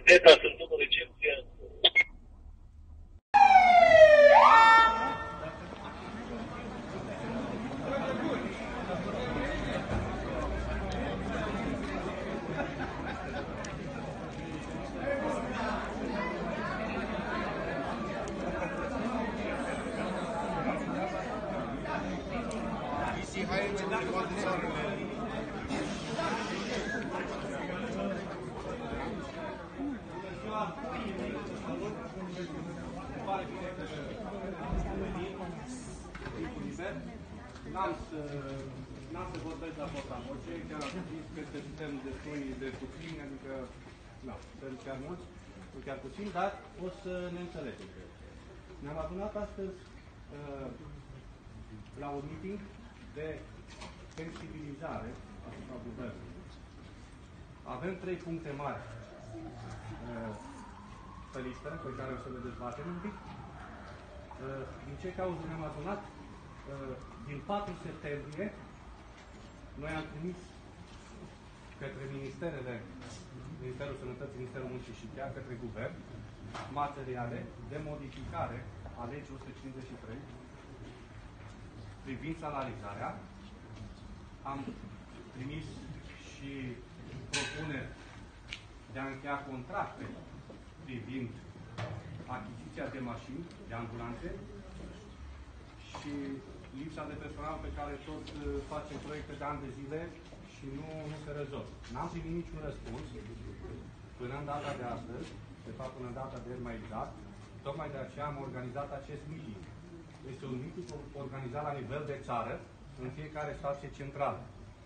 Teta, sunt în recepție. N-am să vorbesc la portavoce, chiar am zis că suntem destui de puțini, adică, nu, sunt chiar mulți, nu chiar puțini, dar o să ne înțelegem. Ne-am adunat astăzi la un meeting de sensibilizare asupra guvernului. Avem 3 puncte mari pe listă, pe care o să le dezbatem un pic. Din ce cauză ne-am adunat? Din 4 septembrie, noi am trimis către Ministerul Sănătății, Ministerul Muncii și chiar către Guvern, materiale de modificare a legii 153 privind salarizarea. Am trimis și propuneri de a încheia contracte privind achiziția de mașini, de ambulanțe și lipsa de personal pe care tot facem proiecte de ani de zile și nu se rezolvă. N-am primit niciun răspuns până în data de astăzi, de fapt până în data de ieri mai exact. Tocmai de aceea am organizat acest meeting. Este un meeting organizat la nivel de țară, în fiecare stație centrală.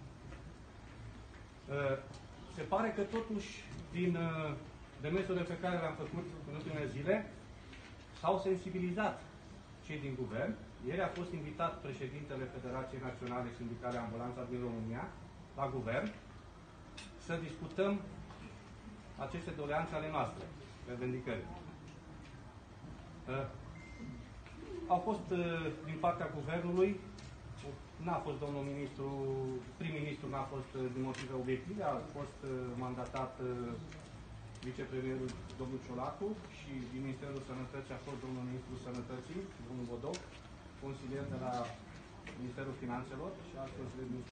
Se pare că totuși, din demersurile pe care le-am făcut în ultimele zile, s-au sensibilizat cei din guvern. Ieri a fost invitat președintele Federației Naționale Sindicale Ambulanța din România la guvern să discutăm aceste doleanțe ale noastre, revendicări. Au fost din partea guvernului, n-a fost domnul ministru, prim-ministru n-a fost din motive obiective, a fost mandatat vicepremierul domnul Ciolacu și din Ministerul Sănătății a fost domnul ministru Sănătății, domnul Bodoc, consilier de la Ministerul Finanțelor și alt consilier